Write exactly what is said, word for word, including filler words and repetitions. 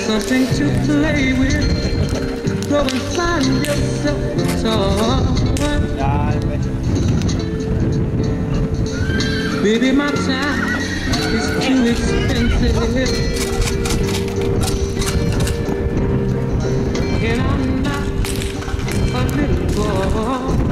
something to play with. Go and find yourself a toy. Baby, my time is too expensive, and I'm not a little boy.